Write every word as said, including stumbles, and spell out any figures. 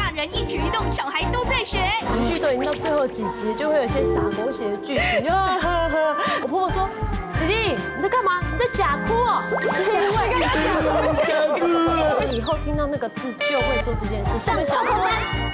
大人一举一动，小孩都在学。 剧都已经到最后几集，就会有一些撒狗血的剧情，就呵呵呵。我婆婆说：“弟弟，你在干嘛？你在假哭哦。”假哭，假哭。以后听到那个字就会做这件事。上小课班。